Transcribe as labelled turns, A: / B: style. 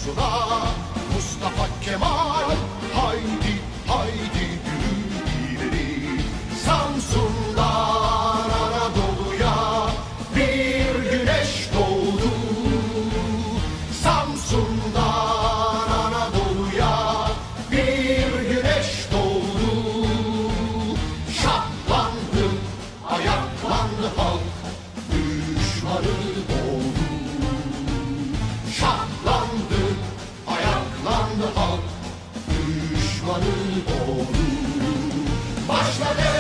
A: Samsun'a Mustafa Kemal. Haydi haydi yürü ileri, Samsun'dan Anadolu'ya bir güneş doğdu. Samsun'dan Anadolu'ya bir güneş doğdu. Şahlandı, ayaklandı halk, düşmanı boğdu. Şahlandı, ayaklandı halk, düşmanı boğdu. Başladı